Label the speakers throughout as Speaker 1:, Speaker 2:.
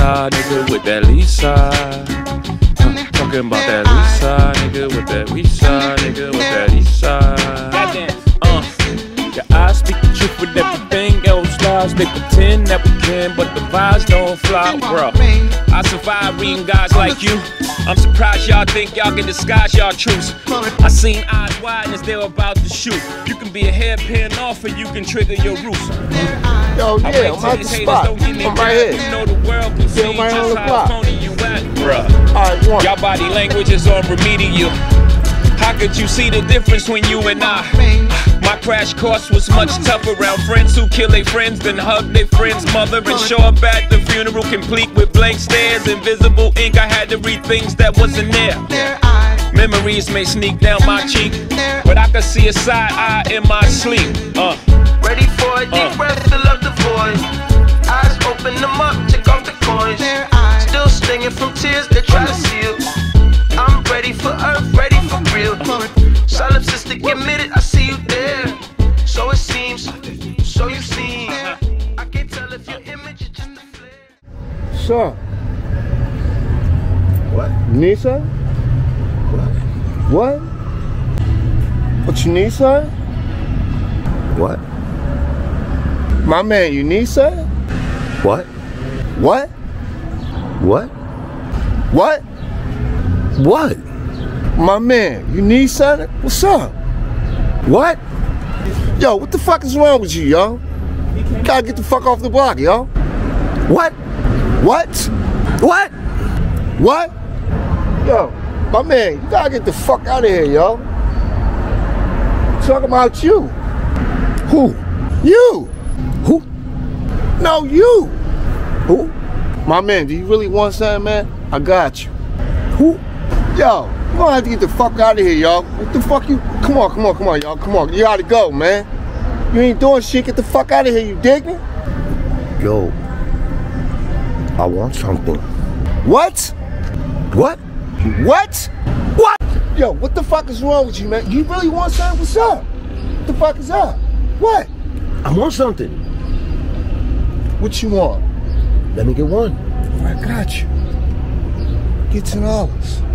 Speaker 1: Lisa, nigga, with that Lisa. Talking about that Lisa, nigga, with that Lisa, nigga, with that Lisa. Goddamn, your eyes speak the truth with everything else lies. They pretend that we can, but the vibes don't fly, bro. I survive reading guys like you. I'm surprised y'all think y'all can disguise y'all truths. I seen eyes wide as they were about to shoot. You can be a hairpin off, or you can trigger your roots.
Speaker 2: Yo, yeah, I'm at the spot. I'm right here.
Speaker 1: You know the world can see
Speaker 2: right
Speaker 1: just how phony you at, bruh.
Speaker 2: Alright, one.
Speaker 1: Y'all body language is on remedial. How could you see the difference when you and I? My crash course was much tougher around friends who kill their friends, then hug their friend's mother and show up at the funeral complete with blank stares, invisible ink. I had to read things that wasn't there. Memories may sneak down my cheek, but I could see a side eye in my sleep.
Speaker 3: Ready for a deep breath, fill up the void. Eyes open them up, check off the coins. Still stinging from tears they try to seal. I'm ready for earth, ready for real. Solipsistic admitted, I see you there. So it seems, so you seem. I can't tell if your image is just a flare.
Speaker 2: Sir.
Speaker 4: What?
Speaker 2: You need sir?
Speaker 4: What?
Speaker 2: What? What you need, sir?
Speaker 4: What?
Speaker 2: My man, you need, sir?
Speaker 4: What?
Speaker 2: What?
Speaker 4: What?
Speaker 2: What?
Speaker 4: What?
Speaker 2: My man, you need something? What's up?
Speaker 4: What?
Speaker 2: Yo, what the fuck is wrong with you, yo? You gotta get the fuck off the block, yo.
Speaker 4: What?
Speaker 2: What?
Speaker 4: What?
Speaker 2: What? Yo, my man, you gotta get the fuck out of here, yo. Talking about you.
Speaker 4: Who?
Speaker 2: You.
Speaker 4: Who?
Speaker 2: No, you.
Speaker 4: Who?
Speaker 2: My man, do you really want something, man? I got you.
Speaker 4: Who?
Speaker 2: Yo, you gonna have to get the fuck out of here, y'all. What the fuck you? Come on, y'all. Come on. You gotta go, man. You ain't doing shit. Get the fuck out of here, you dig me?
Speaker 4: Yo, I want something.
Speaker 2: What?
Speaker 4: What?
Speaker 2: What?
Speaker 4: What?
Speaker 2: Yo, what the fuck is wrong with you, man? You really want something? What's up? What the fuck is up? What?
Speaker 4: I want something.
Speaker 2: What you want?
Speaker 4: Let me get one.
Speaker 2: I got you. Get $10.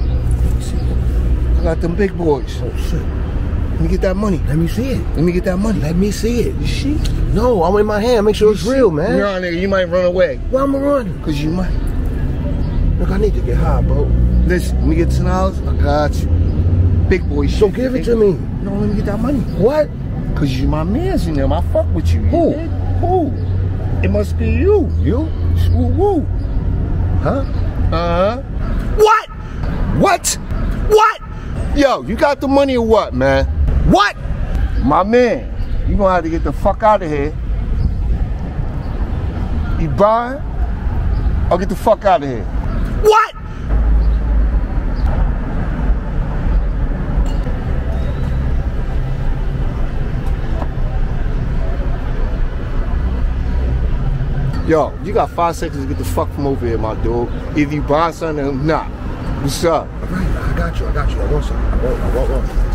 Speaker 2: I got them big boys.
Speaker 4: Oh shit.
Speaker 2: Let me get that money.
Speaker 4: Let me see it.
Speaker 2: Let me get that money.
Speaker 4: Let me see it.
Speaker 2: You see?
Speaker 4: No, I'm in my hand. Make sure it's real, man.
Speaker 2: You're on, nigga. You might run away.
Speaker 4: Why am I running?
Speaker 2: Cause you might.
Speaker 4: Look, I need to get high, bro.
Speaker 2: Listen, let me get $10. I got you. Big boy shit.
Speaker 4: So give it to me.
Speaker 2: No, let me get that money.
Speaker 4: What?
Speaker 2: Cause you my mans in there. I fuck with you.
Speaker 4: Who?
Speaker 2: Who? It must be you.
Speaker 4: You?
Speaker 2: Woo.
Speaker 4: Huh?
Speaker 2: Uh-huh.
Speaker 4: What?
Speaker 2: What?
Speaker 4: What?
Speaker 2: Yo, you got the money or what, man?
Speaker 4: What?
Speaker 2: My man, you gonna have to get the fuck out of here. You buying? Or get the fuck out of here.
Speaker 4: What?
Speaker 2: Yo, you got 5 seconds to get the fuck from over here, my dude. Either you buying something or not. What's up?
Speaker 4: All right, I got you. I want something. I want one.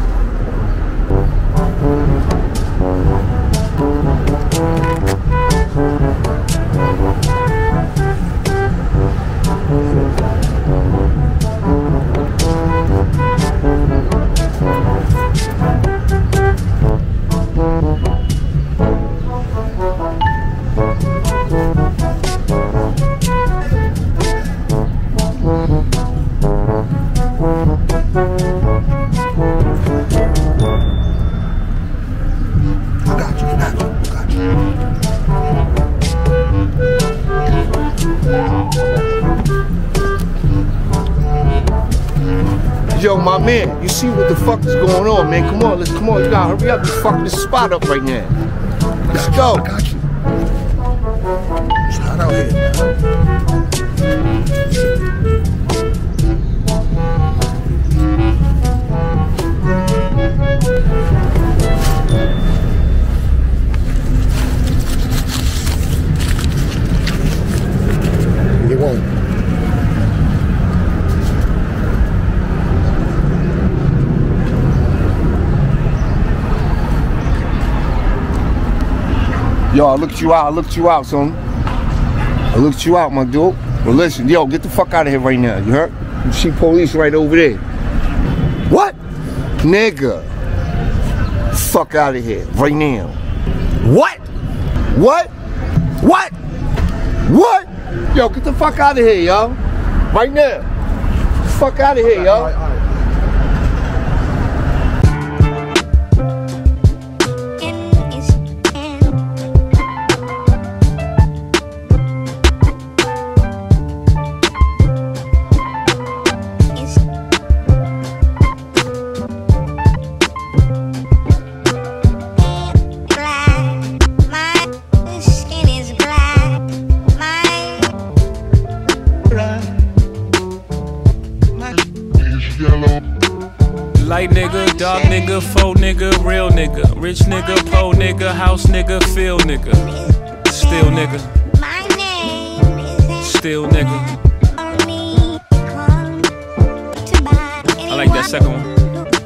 Speaker 2: Yo, my man, you see what the fuck is going on, man? Come on, you gotta hurry up. You fucking this spot up right now. Let's go.
Speaker 4: I got you. It's hot out here, man. Get one.
Speaker 2: Yo, I looked you out, son. I looked you out, my dude. Well, listen, yo, get the fuck out of here right now. You heard? You see police right over there. What? Nigga. Fuck out of here right now. What? What? What? What? Yo, get the fuck out of here, yo. Right now. Fuck out of here, yo.
Speaker 4: All right.
Speaker 1: Light nigga, dark nigga, faux nigga, real nigga, rich nigga, po nigga, house nigga, field nigga, still nigga, still nigga. I like that second one.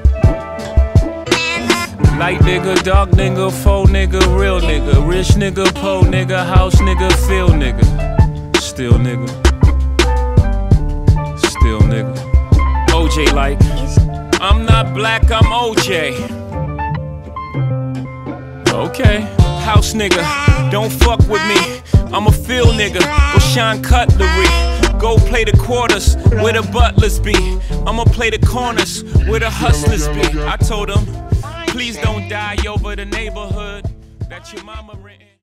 Speaker 1: Light nigga, dark nigga, faux nigga, real nigga, rich nigga, po nigga, house nigga, field nigga, still nigga, still nigga. OJ like. I'm not black, I'm OJ. Okay, house nigga, don't fuck with me. I'm a field nigga, go shine cutlery. Go play the quarters where the butlers be. I'ma play the corners where the hustlers be. I told them, please don't die over the neighborhood that your mama rented.